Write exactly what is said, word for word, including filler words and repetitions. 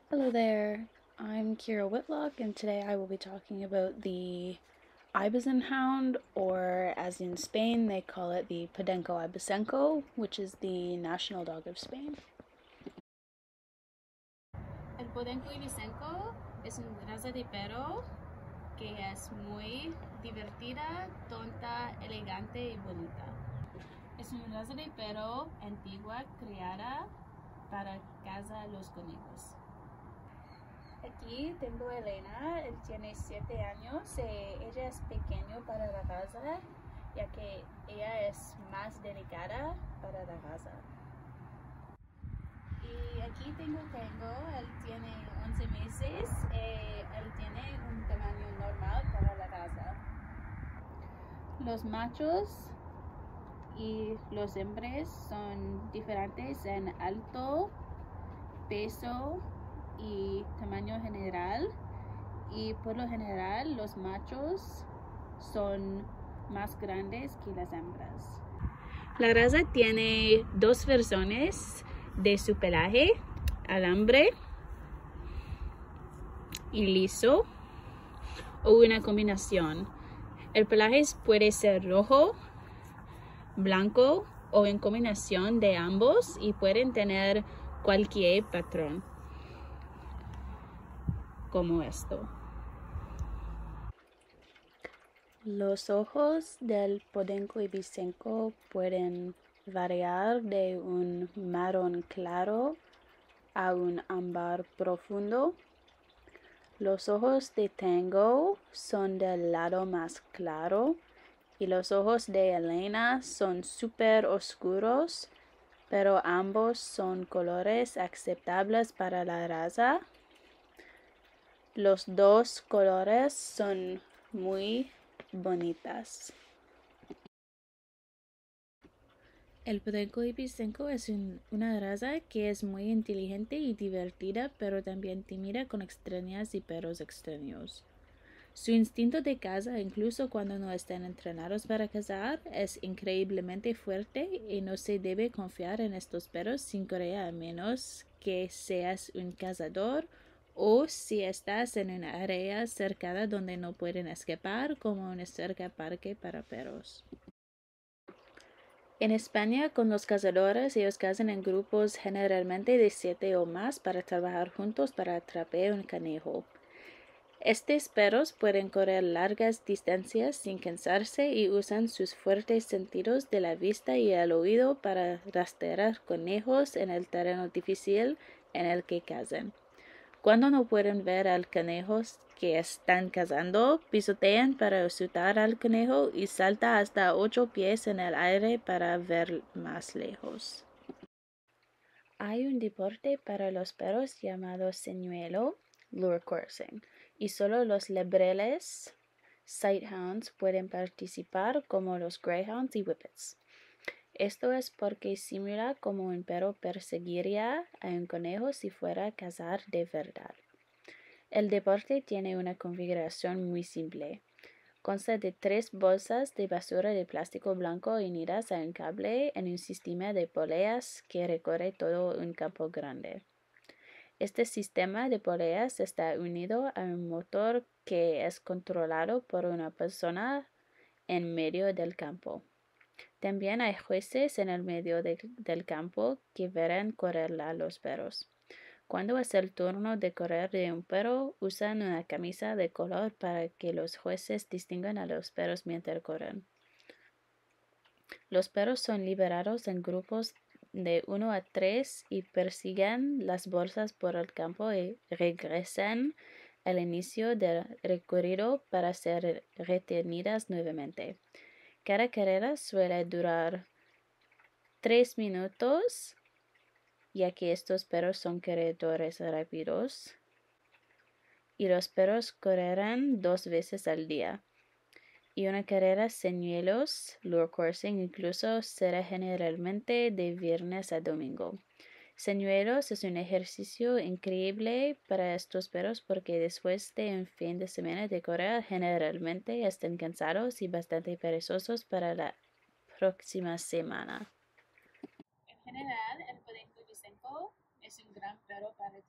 Hello there, I'm Kira Whitlock, and today I will be talking about the Ibizen Hound, or as in Spain they call it the Podenco Ibicenco, which is the national dog of Spain. El Podenco Ibicenco es una raza de perro que es muy divertida, tonta, elegante y bonita. Es una raza de perro antigua creada para cazar los conejos. Aquí tengo a Elena, él tiene siete años, eh, ella es pequeño para la raza, ya que ella es más delicada para la raza. Y aquí tengo Tango, él tiene once meses, eh, él tiene un tamaño normal para la raza. Los machos y los hembres son diferentes en alto, peso y tamaño general, y por lo general los machos son más grandes que las hembras. La raza tiene dos versiones de su pelaje: alambre y liso, o una combinación. El pelaje puede ser rojo, blanco o en combinación de ambos, y pueden tener cualquier patrón como esto. Los ojos del Podenco Ibicenco pueden variar de un marrón claro a un ámbar profundo. Los ojos de Tango son del lado más claro y los ojos de Elena son súper oscuros, pero ambos son colores aceptables para la raza. Los dos colores son muy bonitas. El Podenco Ibicenco es un, una raza que es muy inteligente y divertida, pero también tímida con extrañas y perros extraños. Su instinto de caza, incluso cuando no están entrenados para cazar, es increíblemente fuerte, y no se debe confiar en estos perros sin correa a menos que seas un cazador o si estás en una área cercada donde no pueden escapar, como una cerca parque para perros. En España, con los cazadores, ellos cazan en grupos generalmente de siete o más para trabajar juntos para atrapar un conejo. Estos perros pueden correr largas distancias sin cansarse y usan sus fuertes sentidos de la vista y el oído para rastrear conejos en el terreno difícil en el que cazan. Cuando no pueden ver al conejo que están cazando, pisotean para asustar al conejo y salta hasta ocho pies en el aire para ver más lejos. Hay un deporte para los perros llamado señuelo, lure coursing, y solo los lebreles, sighthounds, pueden participar, como los greyhounds y whippets. Esto es porque simula como un perro perseguiría a un conejo si fuera a cazar de verdad. El deporte tiene una configuración muy simple. Consta de tres bolsas de basura de plástico blanco unidas a un cable en un sistema de poleas que recorre todo un campo grande. Este sistema de poleas está unido a un motor que es controlado por una persona en medio del campo. También hay jueces en el medio de, del campo que verán correr a los perros. Cuando es el turno de correr de un perro, usan una camisa de color para que los jueces distingan a los perros mientras corren. Los perros son liberados en grupos de uno a tres y persiguen las bolsas por el campo y regresan al inicio del recorrido para ser retenidas nuevamente. Cada carrera suele durar tres minutos, ya que estos perros son corredores rápidos, y los perros correrán dos veces al día. Y una carrera señuelos, lure coursing, incluso será generalmente de viernes a domingo. Señuelos es un ejercicio increíble para estos perros porque después de un fin de semana de correr generalmente están cansados y bastante perezosos para la próxima semana. En general, el Podenco Ibicenco es un gran perro para